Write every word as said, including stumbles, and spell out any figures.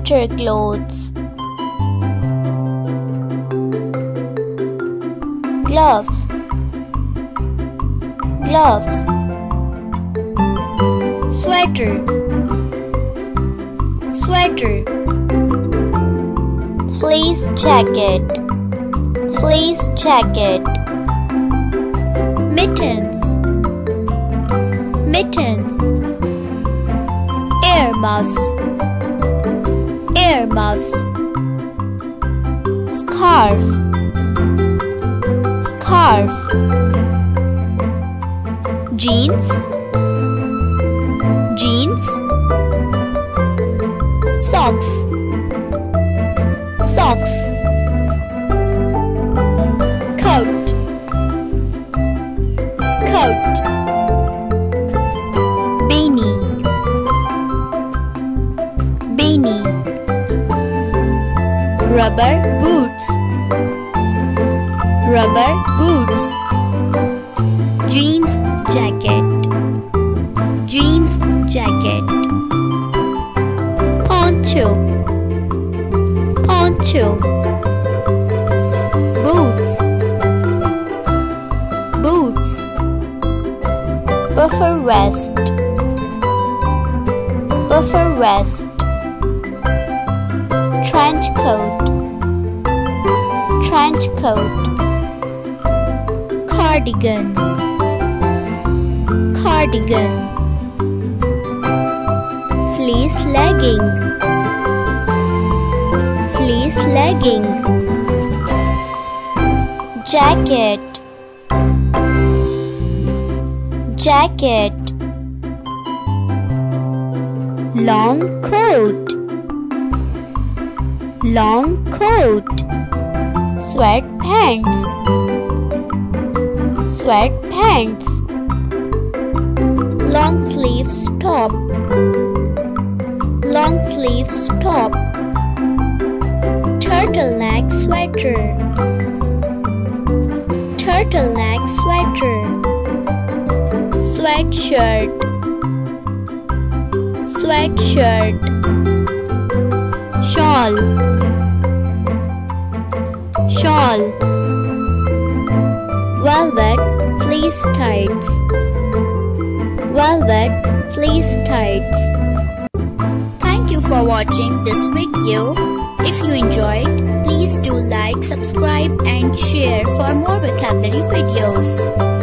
winter clothes. Gloves, gloves. Sweater, sweater. Fleece jacket, fleece jacket. Mittens, mittens. Earmuffs, earmuffs. Scarf, scarf. Jeans, jeans. Socks, socks. Coat, coat. Beanie, beanie. Rubber boots, rubber boots. Jeans jacket, jeans jacket. Poncho, poncho. Boots, boots. Buffer vest, buffer vest. Trench coat, trench coat. Cardigan, cardigan. Fleece legging, fleece legging. Jacket, jacket. Long coat, long coat. Sweatpants, sweatpants. Long sleeves top, long sleeves top. Turtleneck sweater, turtleneck sweater. Sweatshirt, sweatshirt. Shawl, shawl. Velvet fleece tights, velvet fleece tights. Thank you for watching this video. If you enjoyed, please do like, subscribe and share for more vocabulary videos.